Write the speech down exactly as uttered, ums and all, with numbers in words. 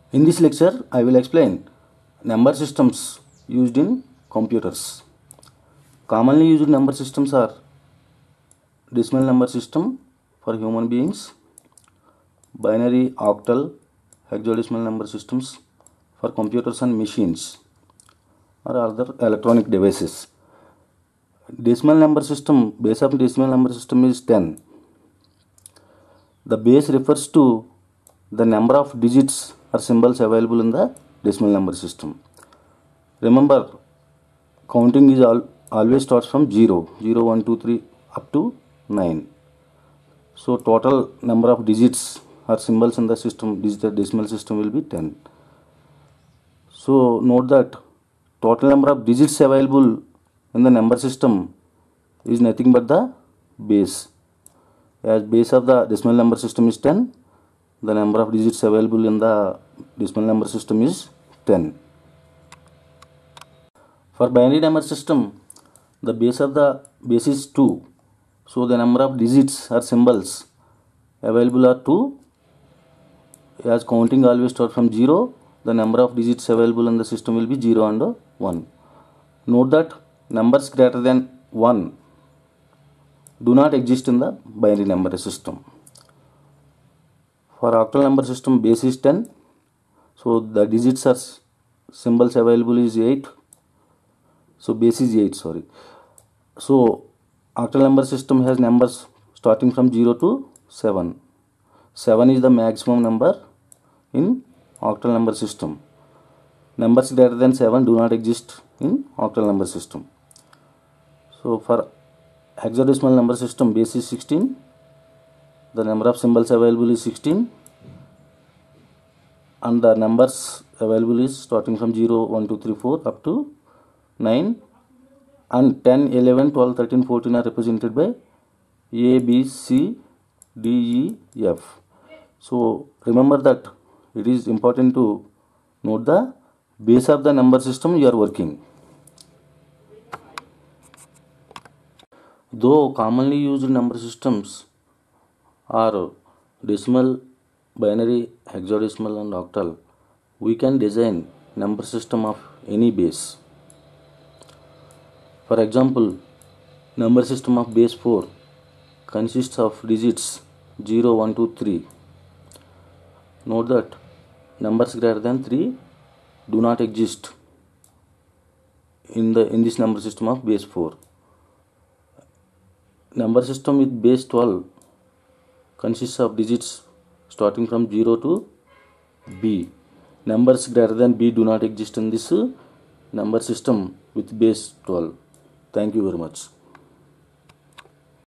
In this lecture, I will explain number systems used in computers. Commonly used number systems are decimal number system for human beings, binary, octal, hexadecimal number systems for computers and machines or other electronic devices. Decimal number system, base of decimal number system is ten. The base refers to the number of digits or symbols available in the decimal number system. Remember, counting is all, always starts from zero, zero, one, two, three up to nine. So total number of digits or symbols in the system, digital decimal system will be ten. So note that total number of digits available in the number system is nothing but the base. As base of the decimal number system is ten, the number of digits available in the decimal number system is ten. For binary number system, the base of the base is two. So the number of digits or symbols available are two. As counting always starts from zero, the number of digits available in the system will be zero and one. Note that numbers greater than one do not exist in the binary number system. For octal number system, base is ten, so the digits or symbols available is eight, so base is eight, sorry. So octal number system has numbers starting from zero to seven. seven is the maximum number in octal number system. Numbers greater than seven do not exist in octal number system. So for hexadecimal number system, base is sixteen. The number of symbols available is sixteen, and the numbers available is starting from zero, one, two, three, four up to nine, and ten, eleven, twelve, thirteen, fourteen are represented by A, B, C, D, E, F. So remember that it is important to note the base of the number system you are working. Though commonly used number systems are decimal, binary, hexadecimal and octal, we can design number system of any base. For example, number system of base four consists of digits zero, one, two, three. Note that numbers greater than three do not exist in the in this number system of base four. Number system with base twelve consists of digits starting from zero to B. Numbers greater than B do not exist in this number system with base twelve. Thank you very much.